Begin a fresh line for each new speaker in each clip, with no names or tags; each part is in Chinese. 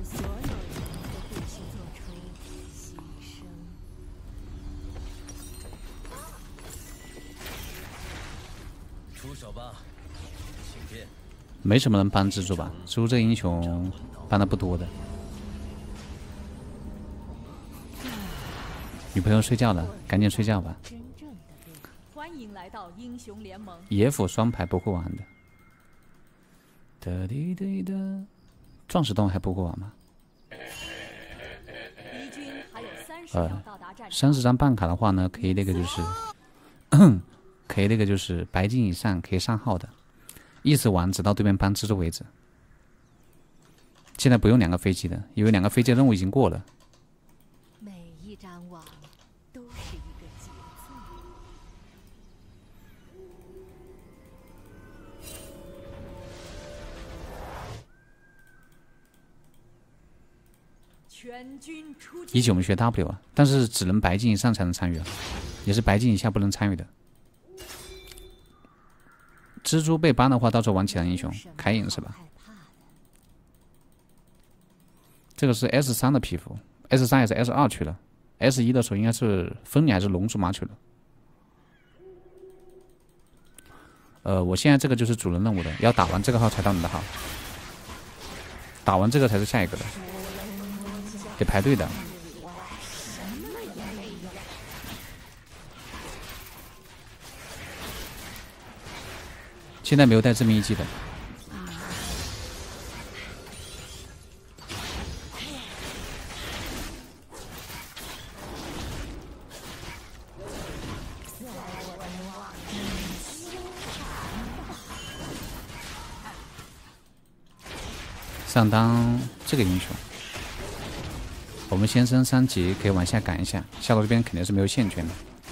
所有人都必须做出牺牲。
出手吧，请便。
没什么人帮蜘蛛吧？蜘蛛这个英雄帮的不多的。女朋友睡觉了，赶紧睡觉吧。
欢迎来到英雄联盟。
野辅双排不会玩的。壮士洞还不会玩吗？
敌军还有30秒到达战场。
30张办卡的话呢，可以那个就是，可以那个就是白金以上可以上号的，一直玩直到对面帮蜘蛛为止。现在不用2个飞机的，因为2个飞机的任务已经过了。
每一张网都是一个节奏。全军出击。
以及我们学 W 啊，但是只能白金以上才能参与啊，也是白金以下不能参与的。蜘蛛被ban的话，到时候玩其他英雄开影是吧？这个是 S3 的皮肤 ，S3 也是 S2 去了 ，S1 的时候应该是分离还是龙族马去了。我现在这个就是主人任务的，要打完这个号才到你的号，打完这个才是下一个的，得排队的。现在没有带致命一击的。上当这个英雄，我们先升3级，可以往下赶一下。下路这边肯定是没有线权的。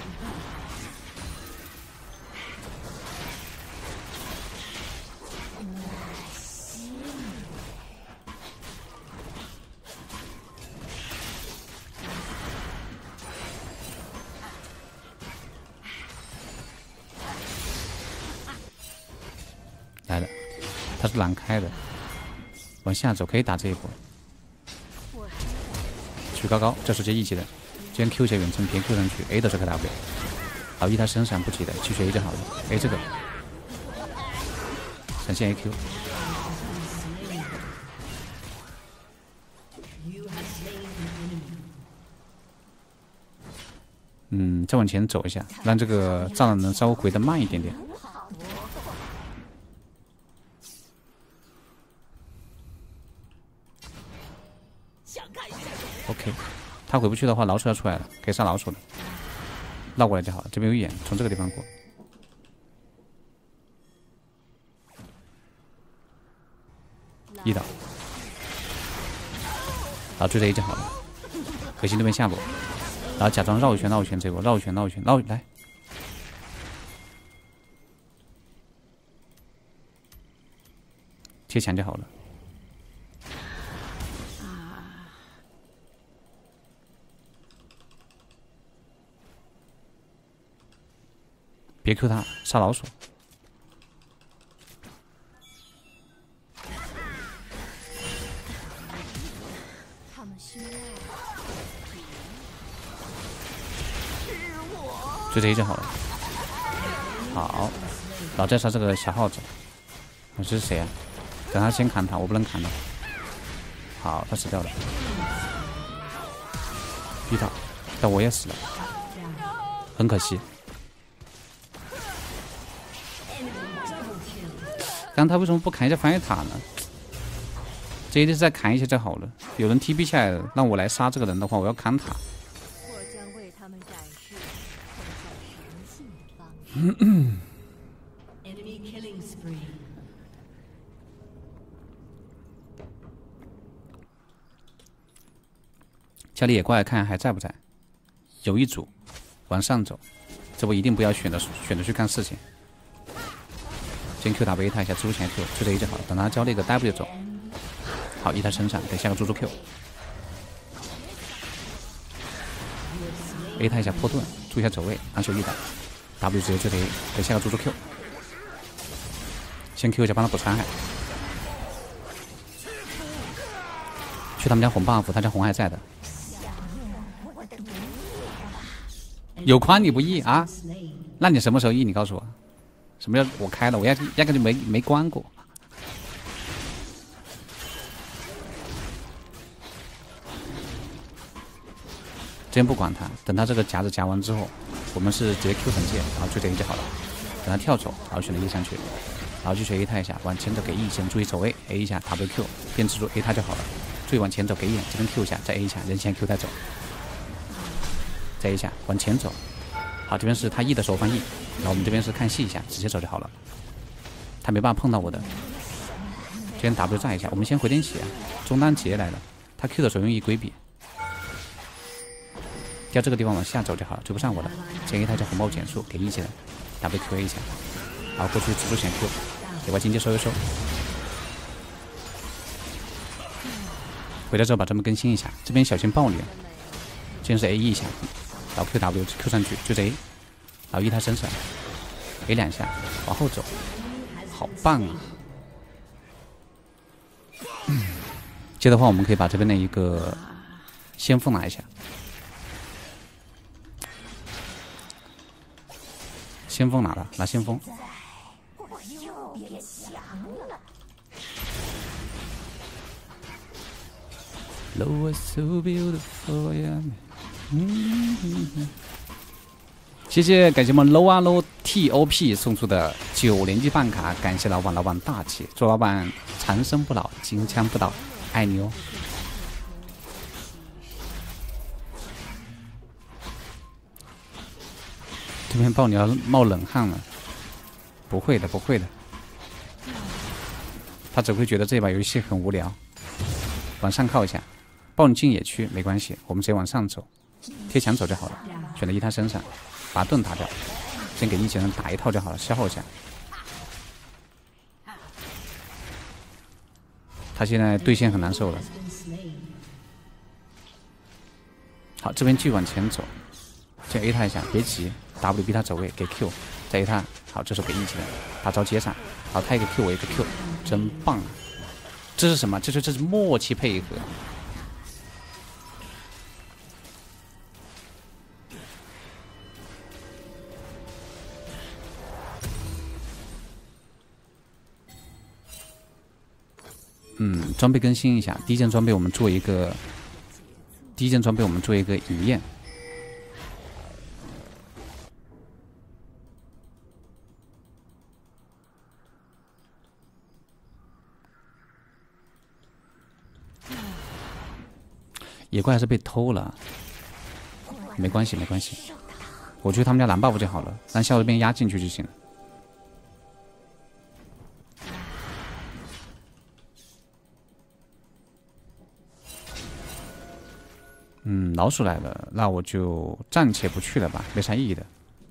来了，他是蓝开的，往下走可以打这一波。举高高，这是接一级的，先 Q 些远程，别 Q 上去 ，A 的时候开 W， 好，一他身上不急的，继续 A 就好了。A 这个闪现 AQ， 再往前走一下，让这个炸弹能稍微回得慢一点点。OK， 他回不去的话，老鼠要出来了，可以杀老鼠的，绕过来就好了。这边有眼，从这个地方过。一刀，然后追着 A 就好了。核心对面下波，然后假装绕一圈，绕一圈这波，绕一圈，绕一圈，绕来。贴墙就好了。别 Q 他，杀老鼠。追着 A 就好了。好，然后再杀这个小耗子。这是谁啊？等他先砍他，我不能砍他。好，他死掉了。逼他，但我也死了，很可惜。刚他为什么不砍一下防御塔呢？这一定是再砍一下就好了。有人 TP 下来了，让我来杀这个人的话，我要砍塔。
我将为他们展示神性的方式。
家里也过来看还在不在？有一组往上走，这波一定不要选择去干事情。先 Q 打 B 他一下，猪前 Q 追着 A 就好了，等他交那个 W 走。好，一他身上，等下个猪 Q。A 他一下破盾，注意一下走位，安守一打 ，W 直接追着 A，等下个猪 Q。先 Q 一下帮他补残害。 去他们家红 buff， 他家红还在的。有宽你不 E 啊？那你什么时候 E？ 你告诉我，什么叫我开了？我压根就没关过。先不管他，等他这个夹子夹完之后，我们是直接 Q 惩戒，然后追着 A 就好了。等他跳走，然后选择 E 上去，然后继续 A 他一下，往前走给 E 先注意走位 ，A 一下 WQ 变蜘蛛 A 他就好了。注意往前走给眼，这边 Q 一下，再 A 一下，人先 Q 带走，再 A 一下往前走。好，这边是他 E 的时候放 E， 然后我们这边是看戏一下，直接走就好了。他没办法碰到我的，这边 W 炸一下，我们先回点血，中单直接来了。他 Q 的时候用 E 规避。掉这个地方往下走就好了，追不上我了。先 A 他叫红包减速，给 E 技能 WQA 一下，然后过去蜘蛛先 Q， 给把经济收一收。回来之后把这边更新一下，这边小心暴力。先是 A E 一下，然后 QW Q 上去追着 A， 然后 E 他身上 A 2下，往后走，好棒啊！接的话我们可以把这边的一个先锋拿一下。先锋拿了，拿先锋。谢谢，感谢我们 low 啊 low TOP 送出的9连击办卡，感谢老板大气，祝老板长生不老，金枪不倒，爱你哦。这边豹你要冒冷汗了，不会的，不会的，他只会觉得这把游戏很无聊。往上靠一下，豹你进野区没关系，我们直接往上走，贴墙走就好了。选择 E 他身上，把盾打掉，先给一技能打一套就好了，消耗一下。他现在对线很难受了。好，这边继续往前走，先 A 他一下，别急。W 逼他走位，给 Q， 再 A 他，好，这时候给 E 技能，把招接上，好，他一个 Q 我一个 Q， 真棒！这是什么？这是默契配合。装备更新一下，第一件装备我们做一个影焰。野怪还是被偷了，没关系没关系，我去他们家蓝 buff 就好了，让校这边压进去就行了。老鼠来了，那我就暂且不去了吧，没啥意义的。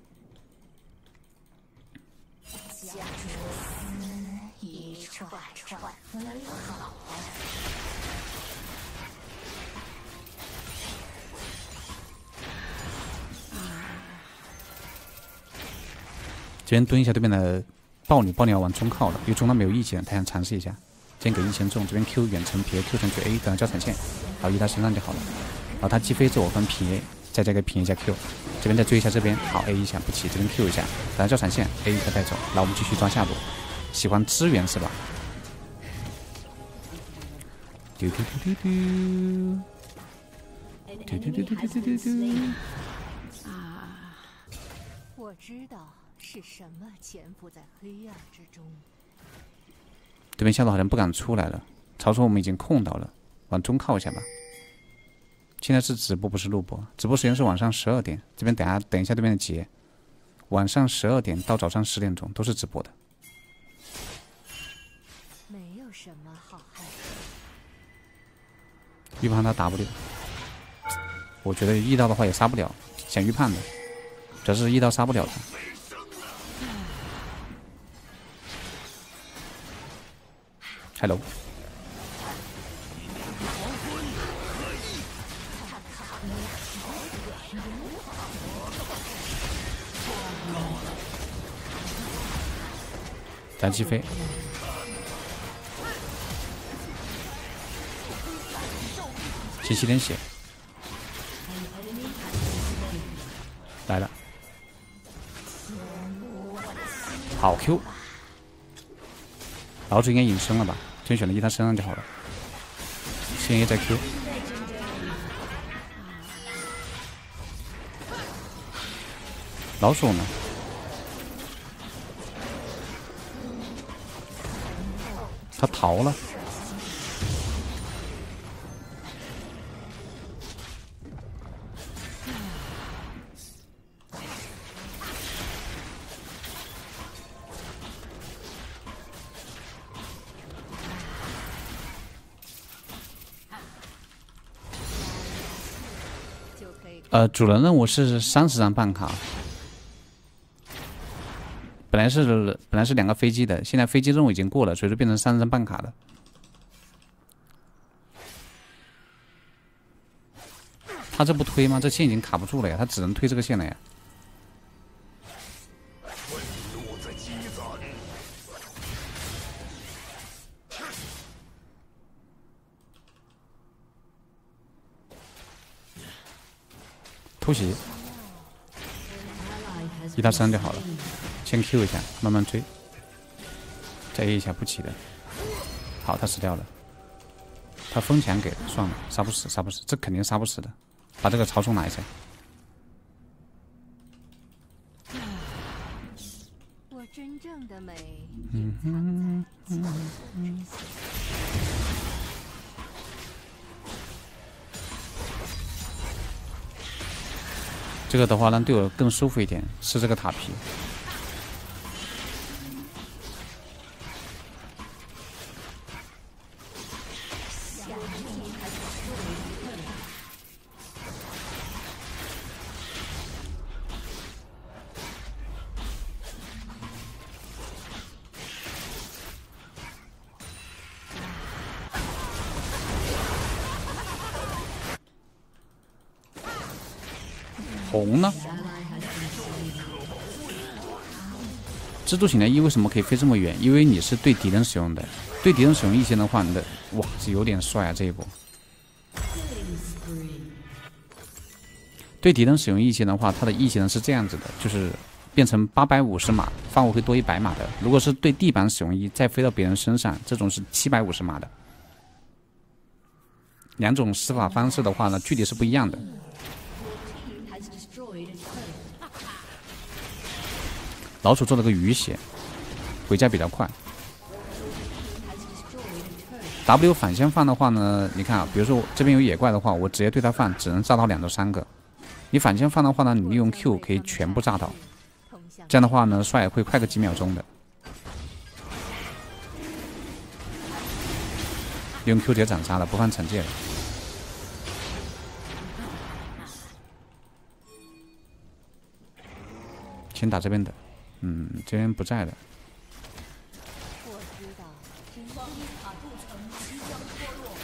这边蹲一下对面的豹女要往中靠了，因为中单没有一技能，他想尝试一下。先给1前中，这边 Q 远程撇 Q 上去 A， 等他交闪现，然后移他身上就好了。然后他击飞之后我分平 A， 再加个平 A 加 Q， 这边再追一下这边，好 A 一下不起，这边 Q 一下，等他交闪现 A 一个带走，然后我们继续抓下路。喜欢支援是吧？丢丢丢丢丢丢丢丢丢丢丢丢。
我知道是什么潜伏在黑暗之中。
对面下路好像不敢出来了，曹操我们已经控到了，往中靠一下吧。现在是直播不是录播，直播时间是晚上12点，这边等一下对面的节，晚上12点到早上10点钟都是直播的。
没有什么好害
预判他 W， 我觉得遇到的话也杀不了，想预判的，主要是遇到杀不了他。Hello。咱击飞。 先吸点血。来了，好 Q。老主应该隐身了吧？先选择移他身上就好了。先 A 再 Q。老鼠呢？他逃了。主人任务是30张办卡，本来是2个飞机的，现在飞机任务已经过了，所以说变成30张办卡了。他这不推吗？这线已经卡不住了呀，他只能推这个线了呀。偷袭，移他身上就好了。先 Q 一下，慢慢追，再 A 一下不起的。好，他死掉了。他风墙给了，算了，杀不死，杀不死，这肯定杀不死的。把这个曹冲拿一下。
我真正的美，
这个的话让队友更舒服一点，吃这个塔皮。红呢？蜘蛛型的 E 为什么可以飞这么远？因为你是对敌人使用的，对敌人使用异线的话，你的哇，这有点帅啊！这一波对敌人使用异线的话，它的异线是这样子的，就是变成850码，范围会多100码的。如果是对地板使用 E 再飞到别人身上，这种是750码的。两种施法方式的话呢，距离是不一样的。老鼠做了个鱼血，回家比较快。W 反向放的话呢，你看啊，比如说这边有野怪的话，我直接对他放，只能炸到2到3个。你反向放的话呢，你利用 Q 可以全部炸倒，这样的话呢，刷也会快个几秒钟的。利用 Q 直接斩杀了，不放惩戒了。先打这边的。这边不在的。
我知道，防御塔筑城即将脱落。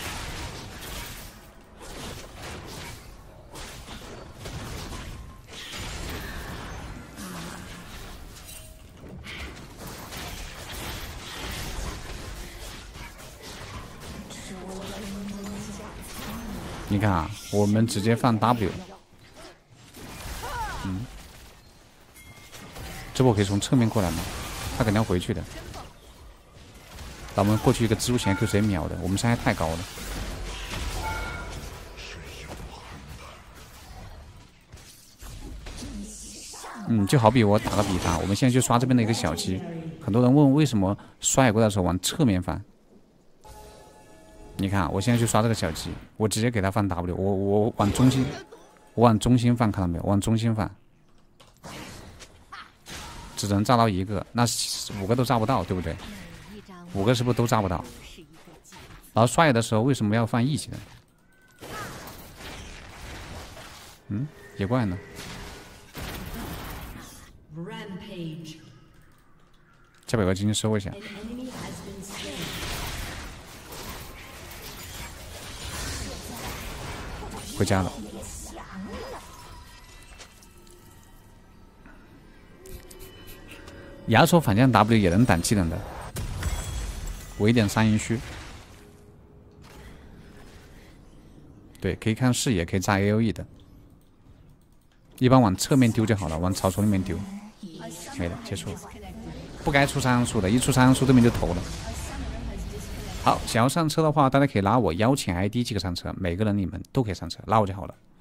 你看啊，我们直接放 W。这波可以从侧面过来吗？他肯定要回去的。那我们过去一个蜘蛛侠 Q 直接秒的，我们伤害太高了。就好比我打个比方，我们现在去刷这边的一个小鸡，很多人问为什么刷野怪的时候往侧面放。你看，我现在去刷这个小鸡，我直接给他放 W， 我往中心，我往中心放，看到没有？往中心放。只能炸到1个，那5个都炸不到，对不对？5个是不是都炸不到？然后刷野的时候为什么要放异技呢？野怪呢？再把个金收一下。回家了。亚索反向 W 也能挡技能的，我一点3阴虚。 对，可以看视野，可以炸 AOE 的。一般往侧面丢就好了，往草丛里面丢。没了，结束了。不该出伤数的，一出伤数对面就投了。好，想要上车的话，大家可以拉我邀请 ID 即可上车，每个人你们都可以上车，拉我就好了。